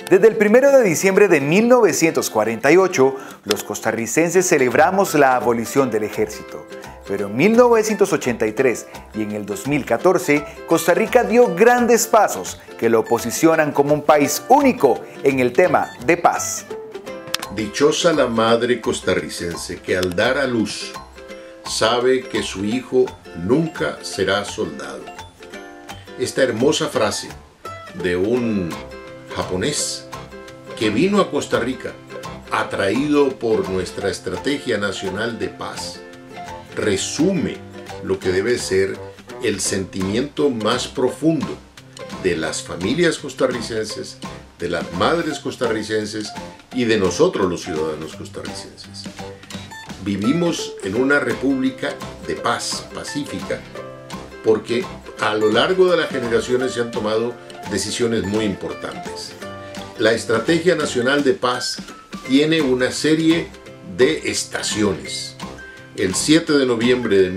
Desde el 1 de diciembre de 1948, los costarricenses celebramos la abolición del ejército. Pero en 1983 y en el 2014, Costa Rica dio grandes pasos que lo posicionan como un país único en el tema de paz. Dichosa la madre costarricense que al dar a luz sabe que su hijo nunca será soldado. Esta hermosa frase de un japonés que vino a Costa Rica atraído por nuestra Estrategia Nacional de Paz resume lo que debe ser el sentimiento más profundo de las familias costarricenses, de las madres costarricenses y de nosotros los ciudadanos costarricenses. Vivimos en una república de paz, pacífica, porque a lo largo de las generaciones se han tomado decisiones muy importantes. La Estrategia Nacional de Paz tiene una serie de estaciones. El 7 de noviembre de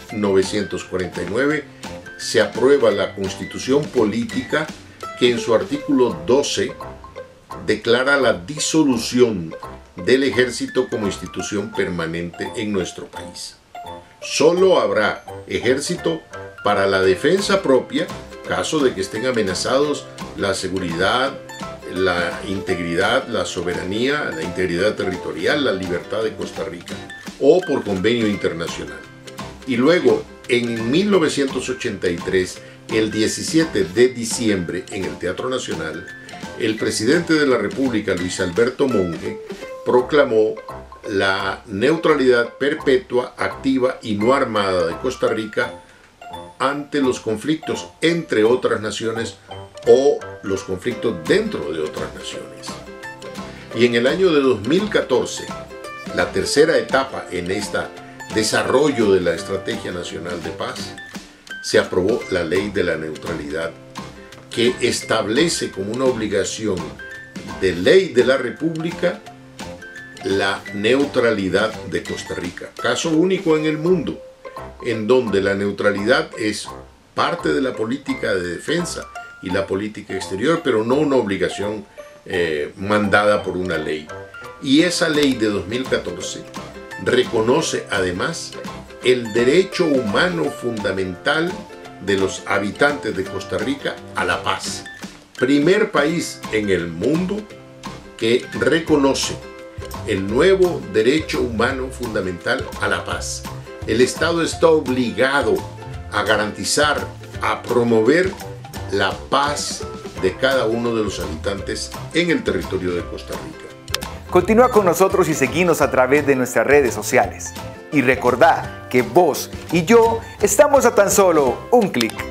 1949 se aprueba la Constitución Política que en su artículo 12 declara la disolución del ejército como institución permanente en nuestro país. Solo habrá ejército para la defensa propia, caso de que estén amenazados la seguridad, la integridad, la soberanía, la integridad territorial, la libertad de Costa Rica, o por convenio internacional. Y luego, en 1983, el 17 de diciembre, en el Teatro Nacional, el presidente de la República, Luis Alberto Monge, proclamó la neutralidad perpetua, activa y no armada de Costa Rica ante los conflictos entre otras naciones o los conflictos dentro de otras naciones. Y en el año de 2014, la tercera etapa en este desarrollo de la Estrategia Nacional de Paz, se aprobó la Ley de la Neutralidad, que establece como una obligación de ley de la República la neutralidad de Costa Rica. Caso único en el mundo, en donde la neutralidad es parte de la política de defensa y la política exterior, pero no una obligación mandada por una ley. Y esa ley de 2014 reconoce además el derecho humano fundamental de los habitantes de Costa Rica a la paz. Primer país en el mundo que reconoce el nuevo derecho humano fundamental a la paz. El Estado está obligado a garantizar, a promover la paz de cada uno de los habitantes en el territorio de Costa Rica. Continúa con nosotros y seguinos a través de nuestras redes sociales. Y recordá que vos y yo estamos a tan solo un clic.